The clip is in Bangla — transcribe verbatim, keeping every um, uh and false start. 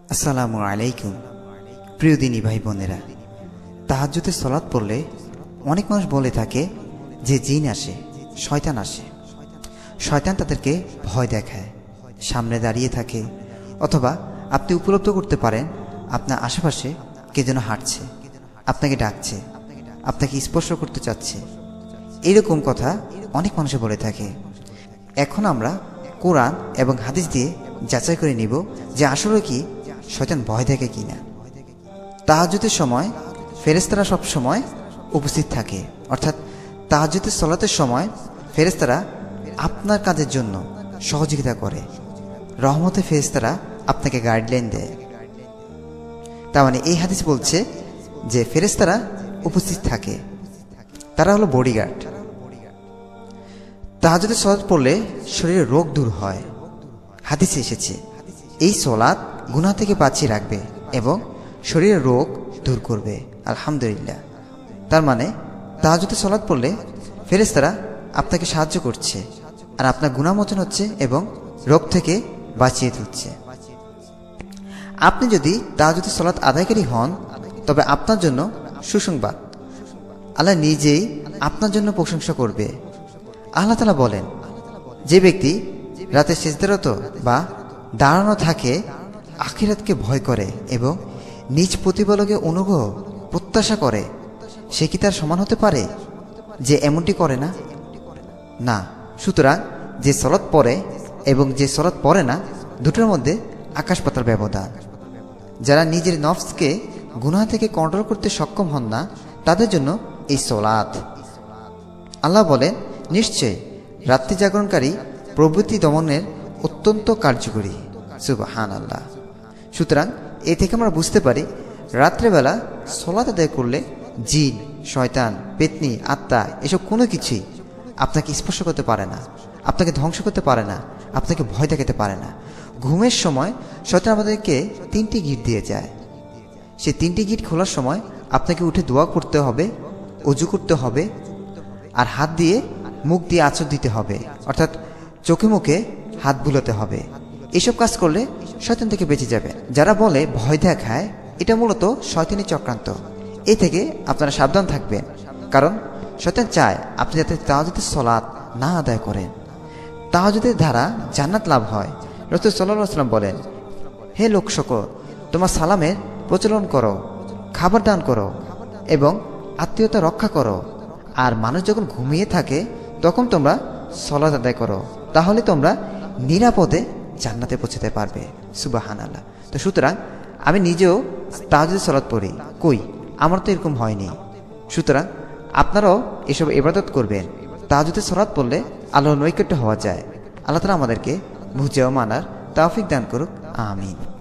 আসসালামু আলাইকুম। প্রিয় দিনী ভাই বোনেরা, তাহাজ্জুদের সালাত পড়লে অনেক মানুষ বলে থাকে যে জিন আসে, শয়তান আসে। শয়তান তাদেরকে ভয় দেখায়, সামনে দাঁড়িয়ে থাকে, অথবা আপনি উপলব্ধ করতে পারেন আপনার আশেপাশে কে যেন হাঁটছে, আপনাকে ডাকছে, আপনাকে স্পর্শ করতে চাচ্ছে। এইরকম কথা অনেক মানুষে বলে থাকে। এখন আমরা কোরআন এবং হাদিস দিয়ে যাচাই করে নিব যে আসলে কি শয়তান ভয় দেখে কিনা। তাহাজ্জুদের সময় ফেরেশতারা সব সময় উপস্থিত থাকে, অর্থাৎ তাহাজ্জুদের সালাতের সময় ফেরেশতারা আপনার কাজের জন্য সহযোগিতা করে। রহমতে ফেরেশতারা আপনাকে গাইডলাইন দেয়। তার মানে এই হাদিস বলছে যে ফেরেশতারা উপস্থিত থাকে, তারা হলো বডিগার্ড। তাহাজ্জুদের সালাত পড়লে শরীরের রোগ দূর হয়। হাদিসে এসেছে এই সালাত গুনাহ থেকে বাঁচিয়ে রাখবে এবং শরীরের রোগ দূর করবে। আলহামদুলিল্লাহ। তার মানে তাহাজ্জুদের সালাত পড়লে ফেরেশতারা আপনাকে সাহায্য করছে, আর আপনার গুনাহ মোচন হচ্ছে এবং রোগ থেকে বাঁচিয়ে তুলছে। আপনি যদি তাহাজ্জুদের সালাত আদায়কারী হন তবে আপনার জন্য সুসংবাদ, আল্লাহ নিজেই আপনার জন্য প্রশংসা করবে। আল্লাহ তাআলা বলেন, যে ব্যক্তি রাতে সিজদারত বা দাঁড়ানো থাকে, আখিরাতকে ভয় করে এবং নিজ প্রতিপালকের অনুগ্রহ প্রত্যাশা করে, সে কি তার সমান হতে পারে যে এমনটি করে না? না। সুতরাং যে সালাত পড়ে এবং যে সালাত পড়ে না, দুটোর মধ্যে আকাশ পাতাল ব্যবধান। যারা নিজের নফসকে গুনাহ থেকে কন্ট্রোল করতে সক্ষম হন না, তাদের জন্য এই সালাত। আল্লাহ বলেন, নিশ্চয় রাত্রি জাগরণকারী প্রবৃত্তি দমনের অত্যন্ত কার্যকরী। সুবহানাল্লাহ। সুতরাং এ থেকে আমরা বুঝতে পারি রাত্রেবেলা সালাত আদায় করলে জিন, শয়তান, পেতনি, আত্মা এসব কোনো কিছুই আপনাকে স্পর্শ করতে পারে না, আপনাকে ধ্বংস করতে পারে না, আপনাকে ভয় দেখাতে পারে না। ঘুমের সময় শয়তান আমাদেরকে তিনটি গিট দিয়ে যায়। সেই তিনটি গিট খোলার সময় আপনাকে উঠে দোয়া করতে হবে, অজু করতে হবে, আর হাত দিয়ে মুখ দিয়ে আঁচড় দিতে হবে, অর্থাৎ চোখে মুখে হাত বুলাতে হবে। এসব কাজ করলে শয়তান থেকে বেঁচে যাবে। যারা বলে ভয় দেখায়, এটা মূলত শয়তানি চক্রান্ত। এ থেকে আপনারা সাবধান থাকবেন, কারণ শয়তান চায় আপনি যাতে তাহাজ্জুদের সালাত না আদায় করেন। তাহাজ্জুদের দ্বারা জান্নাত লাভ হয়। রাসূল সাল্লাল্লাহু আলাইহি ওয়াসাল্লাম বলেন, হে লোক সকল, তোমার সালামের প্রচলন করো, খাবার দান করো এবং আত্মীয়তা রক্ষা করো। আর মানুষ যখন ঘুমিয়ে থাকে তখন তোমরা সালাত আদায় করো, তাহলে তোমরা নিরাপদে জান্নাতে পৌঁছতে পারবে। সুবহানাল্লাহ। তো সুতরাং আমি নিজেও তাহাজ্জুদের সালাত পড়ি, কই আমার তো এরকম হয়নি। সুতরাং আপনারাও এসব ইবাদত করবেন। তাহাজ্জুদের সালাত পড়লে আল্লাহর নৈকট্য হওয়া যায়। আল্লাহ তাআলা আমাদেরকে বুঝে ও মানার তৌফিক দান করুক। আমিন।